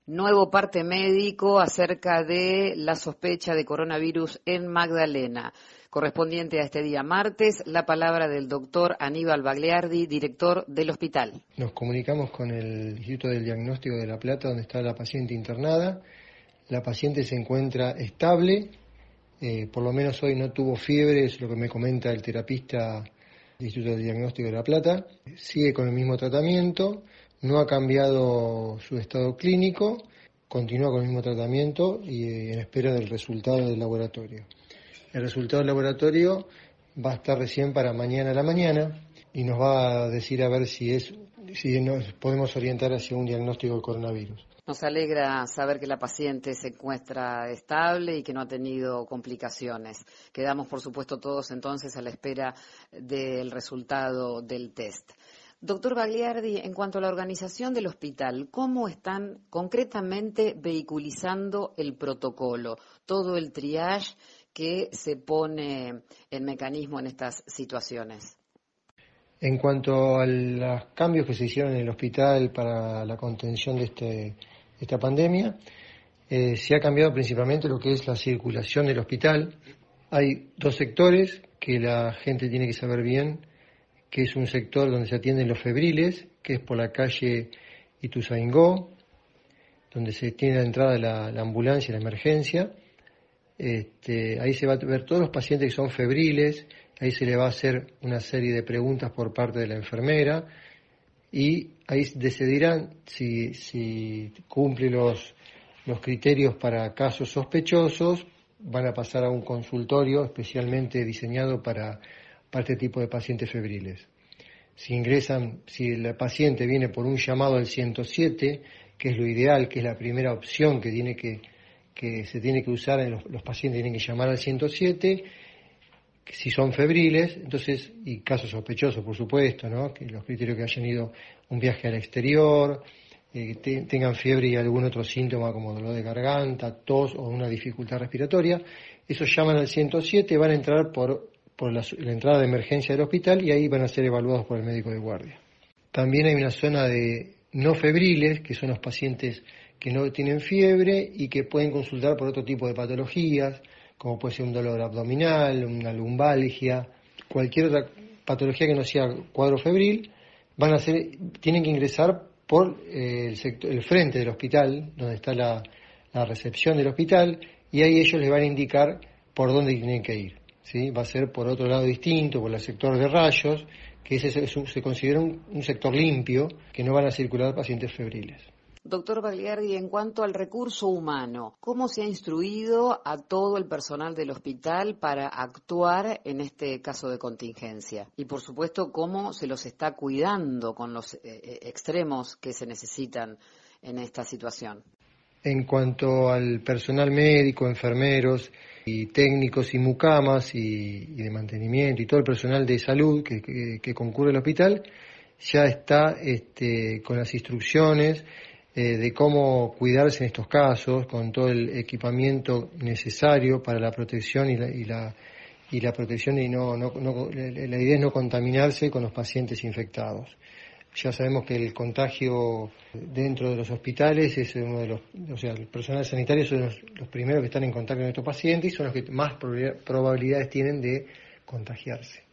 Nuevo parte médico acerca de la sospecha de coronavirus en Magdalena. Correspondiente a este día martes, la palabra del doctor Aníbal Bagliardi, director del hospital. Nos comunicamos con el Instituto del Diagnóstico de La Plata, donde está la paciente internada. La paciente se encuentra estable, por lo menos hoy no tuvo fiebre, es lo que me comenta el terapista del Instituto del Diagnóstico de La Plata. Sigue con el mismo tratamiento, no ha cambiado su estado clínico, continúa con el mismo tratamiento y en espera del resultado del laboratorio. El resultado del laboratorio va a estar recién para mañana a la mañana y nos va a decir a ver si nos podemos orientar hacia un diagnóstico de coronavirus. Nos alegra saber que la paciente se encuentra estable y que no ha tenido complicaciones. Quedamos, por supuesto, todos entonces a la espera del resultado del test. Doctor Bagliardi, en cuanto a la organización del hospital, ¿cómo están concretamente vehiculizando el protocolo, todo el triage que se pone en mecanismo en estas situaciones? En cuanto a los cambios que se hicieron en el hospital para la contención de esta pandemia, se ha cambiado principalmente lo que es la circulación del hospital. Hay dos sectores que la gente tiene que saber bien, que es un sector donde se atienden los febriles, que es por la calle Ituzaingó, donde se tiene la entrada de la ambulancia y la emergencia. Ahí se va a ver todos los pacientes que son febriles, ahí se le va a hacer una serie de preguntas por parte de la enfermera y ahí decidirán si cumple los criterios para casos sospechosos, van a pasar a un consultorio especialmente diseñado para este tipo de pacientes febriles. Si el paciente viene por un llamado al 107, que es lo ideal, que es la primera opción que se tiene que usar, los pacientes tienen que llamar al 107, si son febriles, entonces, y casos sospechosos, por supuesto, ¿no? Que los criterios que hayan ido un viaje al exterior, tengan fiebre y algún otro síntoma como dolor de garganta, tos o una dificultad respiratoria, esos llaman al 107, van a entrar por la entrada de emergencia del hospital y ahí van a ser evaluados por el médico de guardia. También hay una zona de no febriles, que son los pacientes que no tienen fiebre y que pueden consultar por otro tipo de patologías, como puede ser un dolor abdominal, una lumbalgia, cualquier otra patología que no sea cuadro febril, tienen que ingresar por el frente del hospital, donde está la recepción del hospital, y ahí ellos les van a indicar por dónde tienen que ir. ¿Sí? Va a ser por otro lado distinto, por el sector de rayos, que se considera un sector limpio, que no van a circular pacientes febriles. Doctor Bagliardi, en cuanto al recurso humano, ¿cómo se ha instruido a todo el personal del hospital para actuar en este caso de contingencia? Y, por supuesto, ¿cómo se los está cuidando con los extremos que se necesitan en esta situación? En cuanto al personal médico, enfermeros y técnicos y mucamas y de mantenimiento y todo el personal de salud que concurre al hospital, ya está con las instrucciones de cómo cuidarse en estos casos, con todo el equipamiento necesario para la protección y la protección y la idea es no contaminarse con los pacientes infectados. Ya sabemos que el contagio dentro de los hospitales es el personal sanitario son los primeros que están en contacto con estos pacientes y son los que más probabilidades tienen de contagiarse.